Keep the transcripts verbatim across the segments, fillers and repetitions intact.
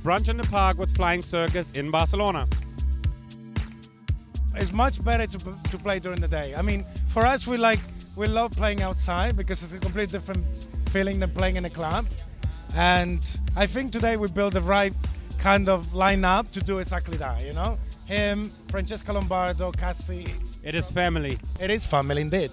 Brunch in the Park with Flying Circus in Barcelona. It's much better to, to play during the day. I mean, for us, we like we love playing outside because it's a completely different feeling than playing in a club. And I think today we built the right kind of lineup to do exactly that, you know? Him, Francesca Lombardo, Cassie. It is family. It is family indeed.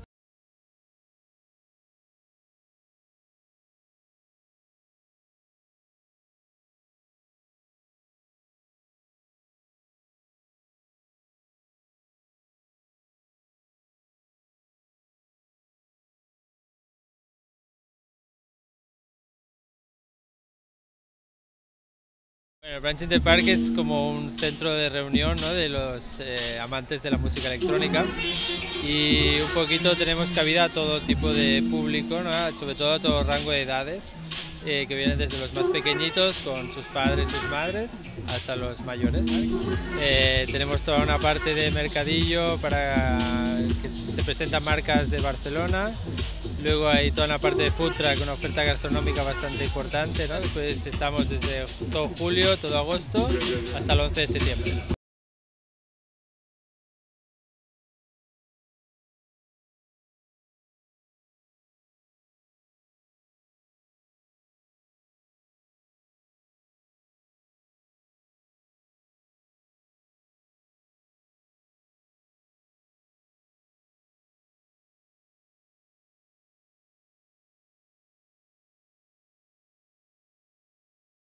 Bueno, el Brunch in the Park es como un centro de reunión, ¿no?, de los eh, amantes de la música electrónica, y un poquito tenemos cabida a todo tipo de público, ¿no?, sobre todo a todo rango de edades, eh, que vienen desde los más pequeñitos con sus padres y sus madres hasta los mayores. Eh, tenemos toda una parte de mercadillo para que se presentan marcas de Barcelona. Luego hay toda una parte de food truck, una oferta gastronómica bastante importante, ¿no? Después estamos desde todo julio, todo agosto, hasta el once de septiembre.